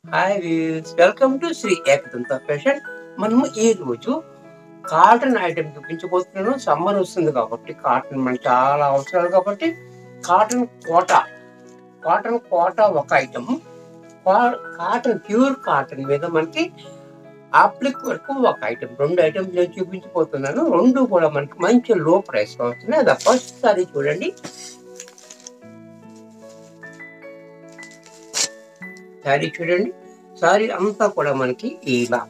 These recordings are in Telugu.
Hi views, welcome to Sri Ekadanta fashion. మనము ఈ రోజు కాటన్ ఐటమ్ చూపించబోతున్నాను. సమ్మర్ వస్తుంది కాబట్టి కాటన్ మనకి చాలా అవసరాలు కాబట్టి కాటన్ కోట ఒక ఐటమ్. కాటన్ ప్యూర్ కాటన్ మీద మనకి అప్లిక్ వరకు ఒక ఐటమ్, రెండు ఐటమ్స్ నేను చూపించబోతున్నాను. రెండు కూడా మనకి మంచి లో ప్రైస్ లో వస్తున్నాయి. అది ఫస్ట్ సారీ చూడండి. శారీ చూడండి. శారీ అంతా కూడా మనకి ఇలా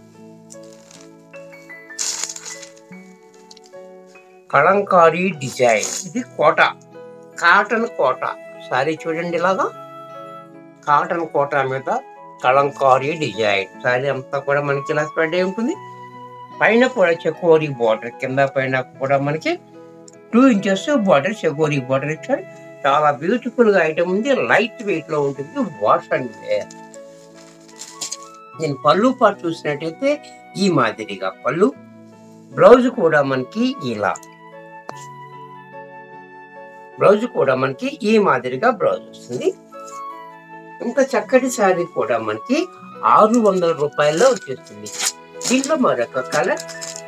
కలంకారీ డిజైన్. ఇది కోట, కాటన్ కోట శారీ చూడండి. ఇలాగా కాటన్ కోట మీద కలంకారీ డిజైన్. శారీ అంతా కూడా మనకి ఇలా స్ప్రెడ్ అయి ఉంటుంది. పైన కూడా చెకోరీ బార్డర్, కింద పైన కూడా మనకి 2 ఇంచెస్ బార్డర్, చెకోరీ బార్డర్ ఇచ్చాడు. చాలా బ్యూటిఫుల్ గా ఐటమ్ ఉంది. లైట్ వెయిట్ లో ఉంటుంది. Wash and wear. నేను పళ్ళు పాటు చూసినట్టయితే ఈ మాదిరిగా పళ్ళు, బ్లౌజ్ కూడా మనకి ఇలా, బ్లౌజ్ కూడా మనకి ఈ మాదిరిగా బ్లౌజ్ వస్తుంది. ఇంత చక్కటి శారీ కూడా మనకి 600 రూపాయల్లో వచ్చేస్తుంది. దీంట్లో మరొక కలర్,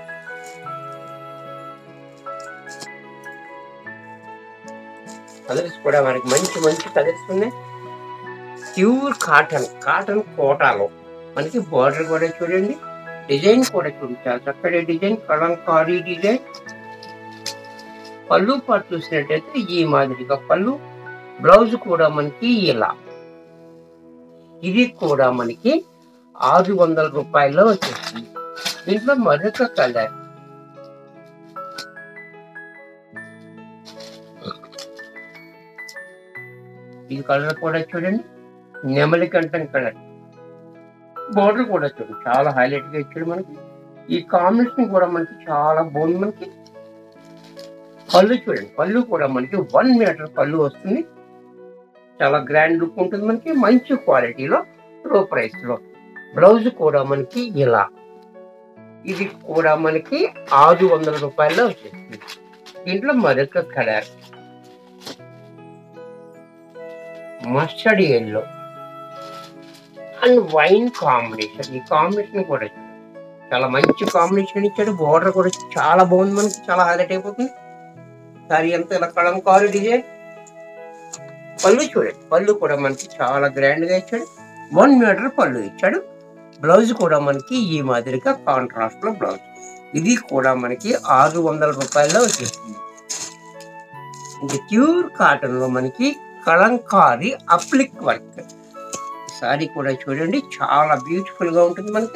కలర్స్ కూడా మనకి మంచి కలర్స్ ఉన్నాయి. ప్యూర్ కాటన్ కోటాలో మనకి బార్డర్ కూడా చూడండి. డిజైన్ కూడా చూడండి, చాలా చక్కటి డిజైన్, కలంకారీ డిజైన్. పళ్ళు పాటు చూసినట్టయితే ఈ మాదిరిగా పళ్ళు, బ్లౌజ్ కూడా మనకి ఇలా. ఇది కూడా మనకి 600 రూపాయల్లో వచ్చేస్తుంది. దీంట్లో మరొక కలర్, ఈ కలర్ కూడా చూడండి, నెమలి కంఠం కలర్. బోర్డర్ కూడా చూడండి, చాలా హైలైట్ గా ఇచ్చాడు మనకి. ఈ కాంబినేషన్ కూడా మనకి చాలా బాగుంది. మనకి పళ్ళు చూడండి, పళ్ళు కూడా మనకి 1 మీటర్ పళ్ళు వస్తుంది. చాలా గ్రాండ్ లుక్ ఉంటుంది మనకి, మంచి క్వాలిటీలో, లో ప్రైస్ లో. బ్లౌజ్ కూడా మనకి ఇలా. ఇది కూడా మనకి 600 రూపాయల్లో వచ్చేస్తుంది. దీంట్లో మరొక colour, mustard yellow and wine combination. ఈ కాంబినేషన్ కూడా చాలా మంచి కాంబినేషన్ ఇచ్చాడు. బోర్డర్ కూడా చాలా బాగుంది మనకి, చాలా హైలైట్ అయిపోతుంది. సారీ అంతా ఇలా కలంకారీ డిజైన్. పళ్ళు చూడండి, పళ్ళు కూడా మనకి చాలా గ్రాండ్ గా ఇచ్చాడు. 1 మీటర్ పళ్ళు ఇచ్చాడు. బ్లౌజ్ కూడా మనకి ఈ మాదిరిగా కాంట్రాస్ట్ లో బ్లౌజ్. ఇది కూడా మనకి 600 రూపాయల్లో వచ్చేస్తుంది. ఇది ప్యూర్ కాటన్ లో మనకి కలంకారీ అప్లిక్ వర్క్. సారీ కూడా చూడండి, చాలా బ్యూటిఫుల్ గా ఉంటుంది మనకి.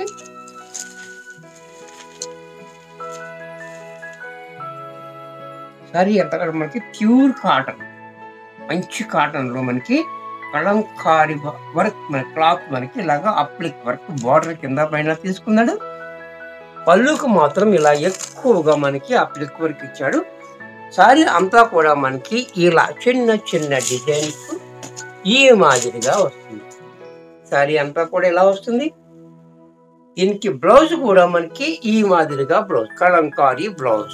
సారీ అంతా కూడా మనకి ప్యూర్ కాటన్, మంచి కాటన్ లో మనకి కలంకారీ వర్క్, మన క్లాత్ మనకి ఇలాగా అప్లిక్ వర్క్. బార్డర్ కింద పైన తీసుకున్నాడు. పళ్ళుకు మాత్రం ఇలా ఎక్కువగా మనకి అప్లిక్ వర్క్ ఇచ్చాడు. సారీ అంతా కూడా మనకి ఇలా చిన్న డిజైన్స్ ఈ మాదిరిగా వస్తుంది. సారీ అంతా కూడా ఇలా వస్తుంది. దీనికి బ్లౌజ్ కూడా మనకి ఈ మాదిరిగా బ్లౌజ్, కలంకారీ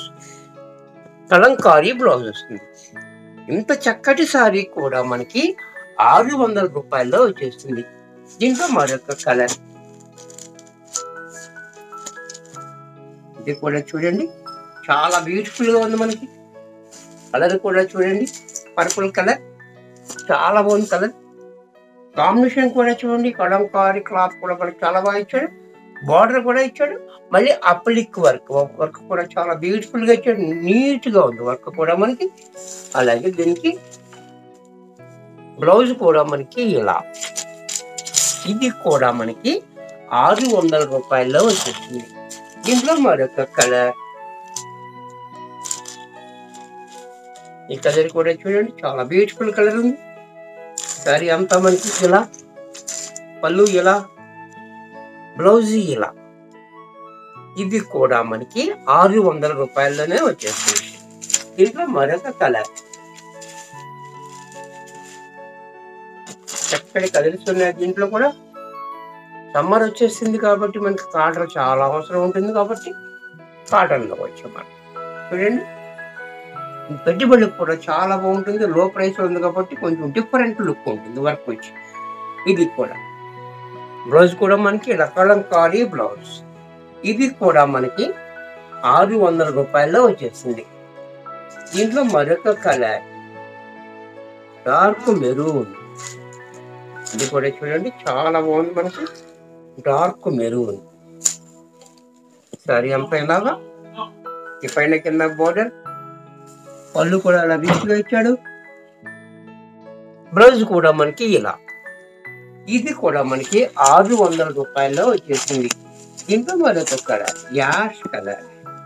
బ్లౌజ్ వస్తుంది. ఇంత చక్కటి సారీ కూడా మనకి 600 రూపాయల్లో వచ్చేస్తుంది. దీంట్లో మరొక కలర్, ఇది కూడా చూడండి, చాలా బ్యూటిఫుల్ గా ఉంది మనకి. కలర్ కూడా చూడండి, పర్పుల్ కలర్, చాలా బాగుంది కలర్. కాంబినేషన్ కూడా చూడండి, కలంకారీ క్లాత్ కూడా మనకి చాలా బాగా ఇచ్చాడు. బార్డర్ కూడా ఇచ్చాడు. మళ్ళీ అప్లిక్ వర్క్ కూడా చాలా బ్యూటిఫుల్ గా ఇచ్చాడు. నీట్ గా ఉంది వర్క్ కూడా మనకి. అలాగే దీనికి బ్లౌజ్ కూడా మనకి ఇలా. ఇది కూడా మనకి 600 రూపాయల్లో వచ్చేస్తుంది. దీంట్లో మరొక కలర్, ఈ కలర్ కూడా చూడండి, చాలా బ్యూటిఫుల్ కలర్ ఉంది. సారీ అంతా మనకి ఇలా, పళ్ళు ఇలా, బ్లౌజ్ ఇలా. ఇది కూడా మనకి 600 రూపాయల్లోనే వచ్చేస్తుంది. దీంట్లో మరొక కలర్, చక్కటి కలర్స్ ఉన్నాయి. దీంట్లో కూడా సమ్మర్ వచ్చేసింది కాబట్టి మనకి కాటన్ చాలా అవసరం ఉంటుంది కాబట్టి కాటన్లో వచ్చాం మనం. చూడండి, పెట్టుబడికి కూడా చాలా బాగుంటుంది. లో ప్రైస్ ఉంది కాబట్టి కొంచెం డిఫరెంట్ లుక్ ఉంటుంది వర్క్ వచ్చి. ఇది కూడా బ్లౌజ్ కూడా మనకి ఇలా కలంకారీ బ్లౌజ్. ఇది కూడా మనకి 600 రూపాయల్లో వచ్చేసింది. దీంట్లో మరొక కలర్ డార్క్ మెరూన్. ఇది కూడా చూడండి చాలా బాగుంది మనకి, డార్క్ మెరూన్. సారీ అంతా ఇలాగా ఈ పైన కింద బోర్డర్, పళ్ళు కూడా అలా రిచ్గా ఇచ్చాడు. బ్లౌజ్ కూడా మనకి ఇలా. ఇది కూడా మనకి 600 రూపాయల్లో వచ్చేసింది. దీంట్లో మరొక colour ash colour.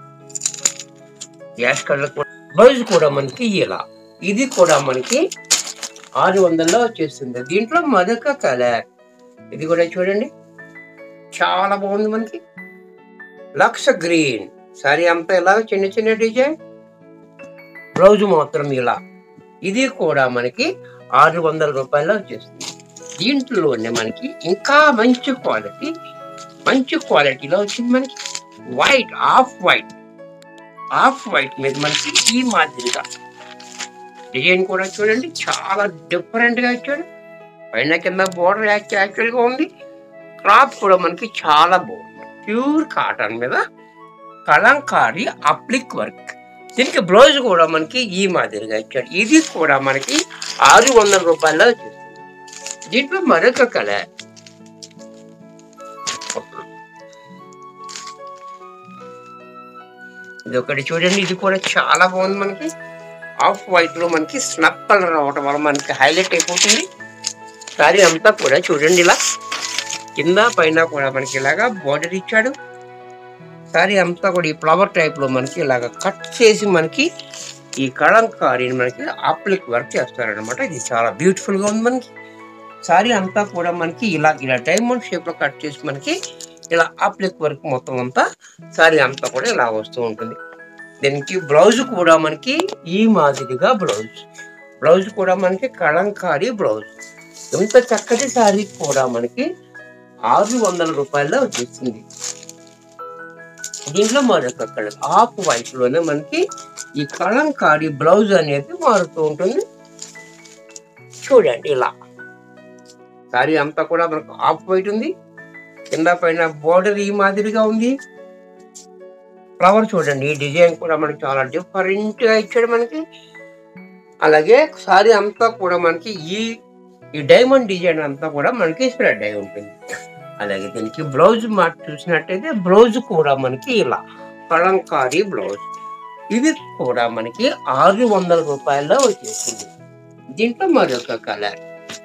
Ash colour blouse కూడా మనకి ఇలా. ఇది కూడా మనకి 600లో వచ్చేస్తుంది. దీంట్లో మరొక కలర్, ఇది కూడా చూడండి చాలా బాగుంది మనకి, లక్స్ గ్రీన్. సారీ అంతా ఇలా చిన్న చిన్న డిజైన్, బ్లౌజ్ మాత్రం ఇలా. ఇది కూడా మనకి 600 రూపాయల్లో వచ్చేస్తుంది. దీంట్లోనే మనకి ఇంకా మంచి క్వాలిటీలో వచ్చింది మనకి వైట్, ఆఫ్ వైట్ మీద మనకి ఈ మాదిరిగా డిజైన్ కూడా చూడండి చాలా డిఫరెంట్ గా ఇచ్చాడు. పైన కింద బోర్డర్ యాక్చువల్ గా ఉంది. క్లాత్ కూడా మనకి చాలా బాగుంది, ప్యూర్ కాటన్ మీద కలంకారీ అప్లిక్ వర్క్. దీనికి బ్లౌజ్ కూడా మనకి ఈ మాదిరిగా ఇచ్చాడు. ఇది కూడా మనకి 600 రూపాయల్లో వచ్చేస్తుంది. దీంట్లో మరొక కలర్ ఇది ఒకటి చూడండి, ఇది కూడా చాలా బాగుంది మనకి. ఆఫ్ వైట్ లో మనకి స్నప్ కలర్ అవటం వల్ల మనకి హైలైట్ అయిపోతుంది. సారీ అంతా కూడా చూడండి ఇలా కింద పైన కూడా మనకి ఇలాగా బోర్డర్ ఇచ్చాడు. సారీ అంతా కూడా ఈ ఫ్లవర్ టైప్ లో మనకి ఇలాగా కట్ చేసి మనకి ఈ కలంకారీని మనకి అప్లిక్ వర్క్ చేస్తారనమాట. ఇది చాలా బ్యూటిఫుల్ గా ఉంది మనకి. సారీ అంతా కూడా మనకి ఇలా డైమండ్ షేప్ లో కట్ చేసి మనకి ఇలా అప్లిక్ వర్క్ మొత్తం అంతా సారీ అంతా కూడా ఇలా వస్తూ ఉంటుంది. దీనికి బ్లౌజ్ కూడా మనకి ఈ మాదిరిగా బ్లౌజ్ కూడా మనకి కలంకారీ బ్లౌజ్. ఇంత చక్కటి సారీ కూడా మనకి 600 రూపాయల్లో వచ్చేసింది. దీంట్లో మరొక కలర్ ఆఫ్ వైట్ లోనే మనకి ఈ కలంకారీ బ్లౌజ్ అనేది మారుతూ ఉంటుంది. చూడండి ఇలా సారీ అంతా కూడా మనకు ఆఫ్ వైట్ ఉంది. కింద పైన బోర్డర్ ఈ మాదిరిగా ఉంది. ఫ్లవర్ చూడండి, ఈ డిజైన్ కూడా మనకి చాలా డిఫరెంట్ గా ఇచ్చాడు మనకి. అలాగే సారీ అంతా కూడా మనకి ఈ డైమండ్ డిజైన్ అంతా కూడా మనకి స్ప్రెడ్ అయి ఉంటుంది. అలాగే దీనికి బ్లౌజ్ మాట చూసినట్టయితే బ్లౌజ్ కూడా మనకి ఇలా కలంకారీ బ్లౌజ్. ఇది కూడా మనకి 600 రూపాయల్లో వచ్చేసింది. దీంట్లో మరొక కలర్,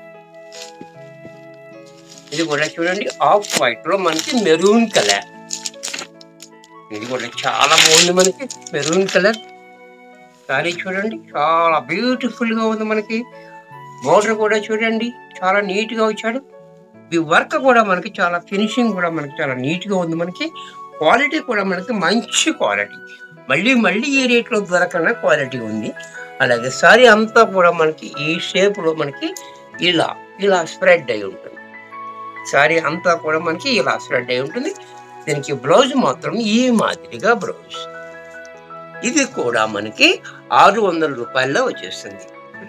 ఇది కూడా చూడండి ఆఫ్ వైట్ లో మనకి మెరూన్ కలర్. ఇది కూడా చాలా బాగుంది మనకి మెరూన్ కలర్. సారీ చూడండి చాలా బ్యూటిఫుల్ గా ఉంది మనకి. బోర్డర్ కూడా చూడండి చాలా నీట్ గా వచ్చాడు. ఈ వర్క్ కూడా మనకి చాలా ఫినిషింగ్ కూడా మనకి చాలా నీట్ గా ఉంది మనకి. క్వాలిటీ కూడా మనకి మంచి క్వాలిటీ, మళ్ళీ ఈ రేట్ లో దొరకన క్వాలిటీ ఉంది. అలాగే సారీ అంతా కూడా మనకి ఈ షేప్ లో మనకి ఇలా స్ప్రెడ్ అయి ఉంటుంది. సారీ అంతా కూడా మనకి ఇలా స్ప్రెడ్ అయి ఉంటుంది. దీనికి బ్లౌజ్ మాత్రం ఈ మాదిరిగా బ్లౌజ్. ఇది కూడా మనకి 600 రూపాయల్లో వచ్చేస్తుంది.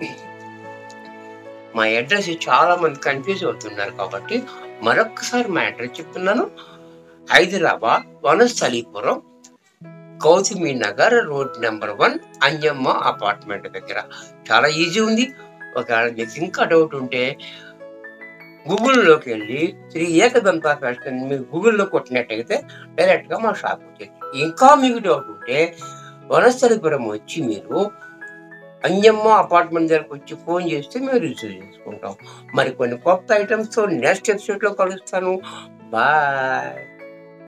మా అడ్రస్ చాలా మంది కన్ఫ్యూజ్ అవుతున్నారు కాబట్టి మరొకసారి మా అడ్రస్ చెప్తున్నాను. Hyderabad Vanasthalipuram, Gautami Nagar, road number 1, Anjamma apartment దగ్గర. చాలా ఈజీ ఉంది. ఒకవేళ మీకు ఇంకా డౌట్ ఉంటే గూగుల్లోకి వెళ్ళి శ్రీ ఏకదంత ఫ్యాషన్ మీరు గూగుల్లో కొట్టినట్టయితే డైరెక్ట్గా మా షాప్ వచ్చేది. ఇంకా మీకు డౌట్ ఉంటే వనస్థలీపురం వచ్చి మీరు అంజమ్మ అపార్ట్మెంట్ దగ్గరకు వచ్చి ఫోన్ చేస్తే మేము రిసీవ్ చేసుకుంటాం. మరి కొన్ని కొత్త ఐటమ్స్తో నెక్స్ట్ ఎపిసోడ్లో కలుస్తాను. బాయ్.